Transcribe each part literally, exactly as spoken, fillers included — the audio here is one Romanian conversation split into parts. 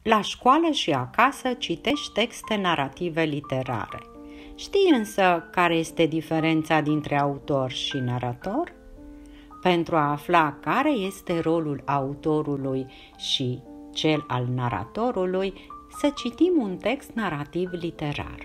La școală și acasă citești texte narrative literare. Știi însă care este diferența dintre autor și narator? Pentru a afla care este rolul autorului și cel al naratorului, să citim un text narrativ literar.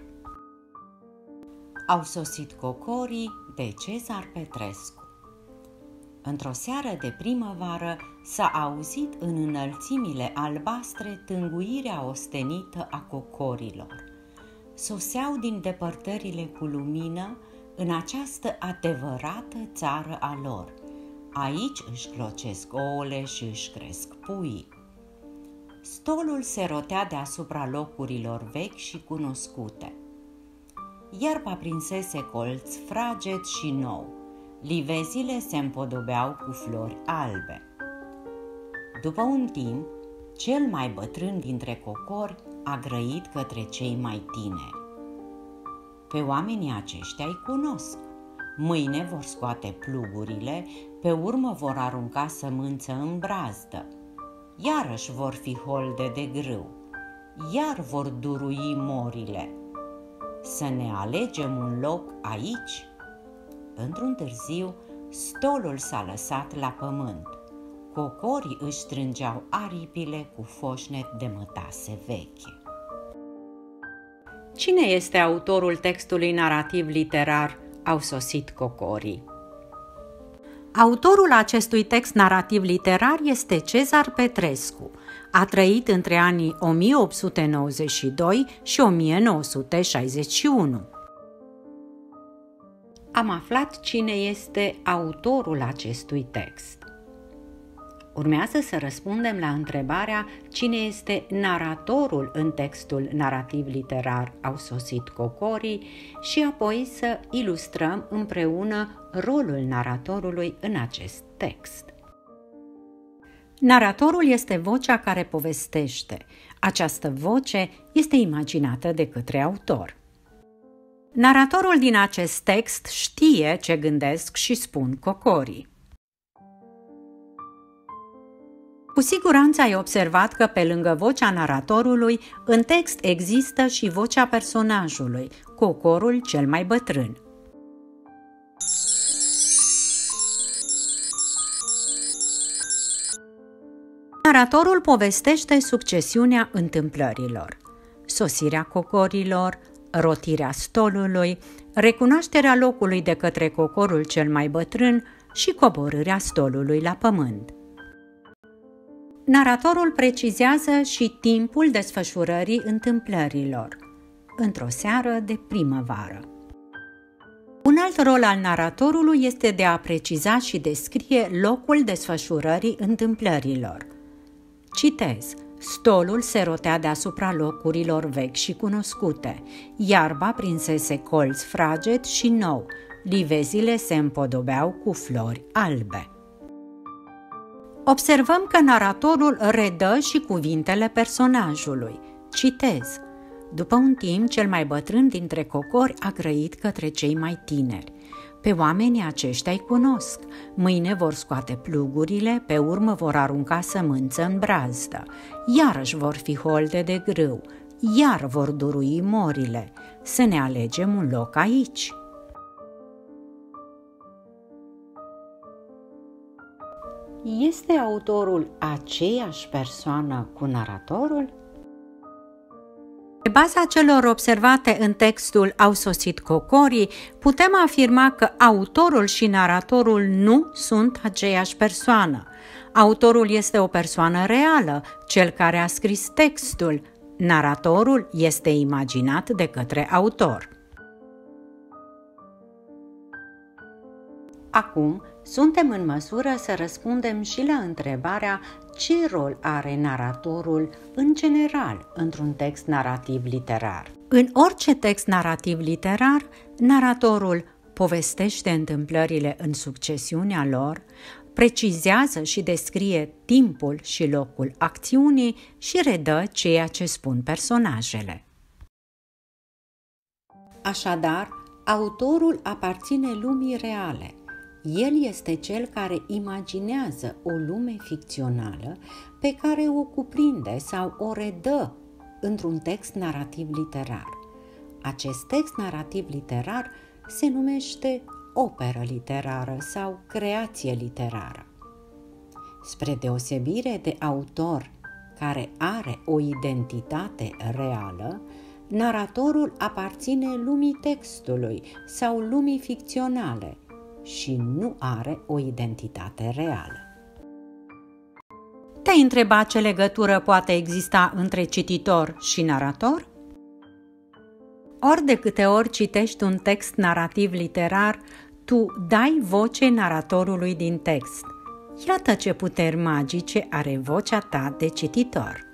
Au sosit cocorii de Cezar Petrescu. Într-o seară de primăvară s-a auzit în înălțimile albastre tânguirea ostenită a cocorilor. Soseau din depărtările cu lumină în această adevărată țară a lor. Aici își clocesc ouăle și își cresc puii. Stolul se rotea deasupra locurilor vechi și cunoscute. Iarba prinsese colț fraged și nou. Livezile se împodobeau cu flori albe. După un timp, cel mai bătrân dintre cocori a grăit către cei mai tineri. Pe oamenii aceștia îi cunosc. Mâine vor scoate plugurile, pe urmă vor arunca sămânță în brazdă. Iarăși vor fi holde de grâu, iar vor durui morile. Să ne alegem un loc aici? Într-un târziu, stolul s-a lăsat la pământ. Cocorii își strângeau aripile cu foșnet de mătase veche. Cine este autorul textului narrativ literar Au sosit cocorii? Autorul acestui text narrativ literar este Cezar Petrescu. A trăit între anii o mie opt sute nouăzeci și doi și o mie nouă sute șaizeci și unu. Am aflat cine este autorul acestui text. Urmează să răspundem la întrebarea cine este naratorul în textul narrativ literar Au sosit cocorii și apoi să ilustrăm împreună rolul naratorului în acest text. Naratorul este vocea care povestește. Această voce este imaginată de către autor. Naratorul din acest text știe ce gândesc și spun cocorii. Cu siguranță ai observat că pe lângă vocea naratorului, în text există și vocea personajului, cocorul cel mai bătrân. Naratorul povestește succesiunea întâmplărilor: sosirea cocorilor, rotirea stolului, recunoașterea locului de către cocorul cel mai bătrân și coborârea stolului la pământ. Naratorul precizează și timpul desfășurării întâmplărilor, într-o seară de primăvară. Un alt rol al naratorului este de a preciza și descrie locul desfășurării întâmplărilor. Citez: stolul se rotea deasupra locurilor vechi și cunoscute, iarba prinsese colț fraged și nou, livezile se împodobeau cu flori albe. Observăm că naratorul redă și cuvintele personajului. Citez: după un timp, cel mai bătrân dintre cocori a grăit către cei mai tineri. Pe oamenii aceștia îi cunosc. Mâine vor scoate plugurile, pe urmă vor arunca sămânță în brazdă. Iarăși vor fi holde de grâu, iar vor durui morile. Să ne alegem un loc aici. Este autorul aceeași persoană cu naratorul? Pe baza celor observate în textul Au sosit cocorii, putem afirma că autorul și naratorul nu sunt aceeași persoană. Autorul este o persoană reală, cel care a scris textul. Naratorul este imaginat de către autor. Acum, suntem în măsură să răspundem și la întrebarea ce rol are naratorul în general într-un text narrativ literar. În orice text narrativ literar, naratorul povestește întâmplările în succesiunea lor, precizează și descrie timpul și locul acțiunii și redă ceea ce spun personajele. Așadar, autorul aparține lumii reale. El este cel care imaginează o lume ficțională pe care o cuprinde sau o redă într-un text narrativ literar. Acest text narrativ literar se numește operă literară sau creație literară. Spre deosebire de autor care are o identitate reală, naratorul aparține lumii textului sau lumii ficționale și nu are o identitate reală. Te-ai întrebat ce legătură poate exista între cititor și narator? Ori de câte ori citești un text narrativ literar, tu dai voce naratorului din text. Iată ce puteri magice are vocea ta de cititor.